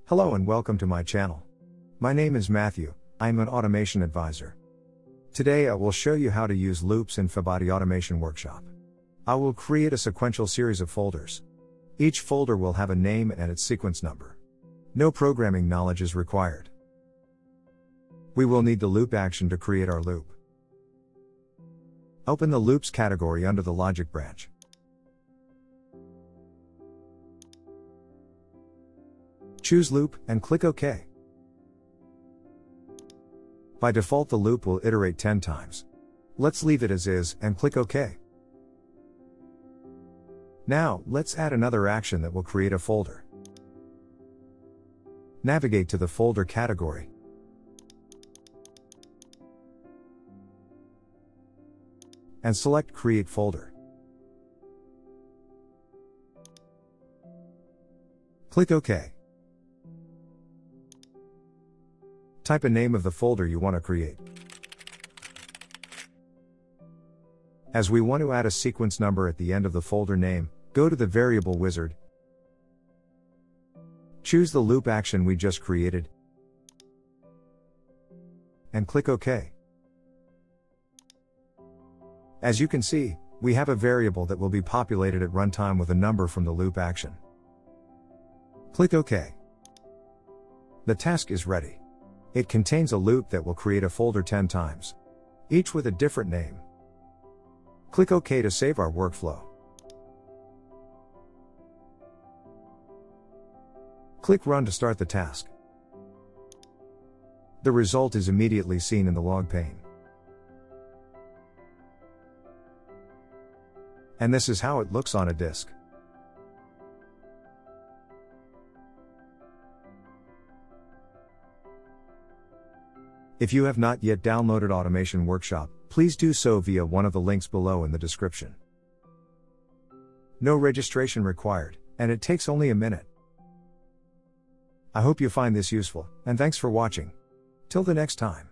Hello and welcome to my channel. My name is Matthew, I am an automation advisor. Today I will show you how to use loops in Fabody Automation Workshop. I will create a sequential series of folders. Each folder will have a name and its sequence number. No programming knowledge is required. We will need the loop action to create our loop. Open the loops category under the logic branch. Choose loop and click OK. By default the loop will iterate 10 times. Let's leave it as is and click OK. Now, let's add another action that will create a folder. Navigate to the folder category. And select Create Folder. Click OK. Type a name of the folder you want to create. As we want to add a sequence number at the end of the folder name, go to the Variable Wizard. Choose the loop action we just created. And click OK. As you can see, we have a variable that will be populated at runtime with a number from the loop action. Click OK. The task is ready. It contains a loop that will create a folder 10 times, each with a different name. Click OK to save our workflow. Click Run to start the task. The result is immediately seen in the log pane. And this is how it looks on a disk. If you have not yet downloaded Automation Workshop, please do so via one of the links below in the description. No registration required, and it takes only a minute. I hope you find this useful, and thanks for watching. Till the next time.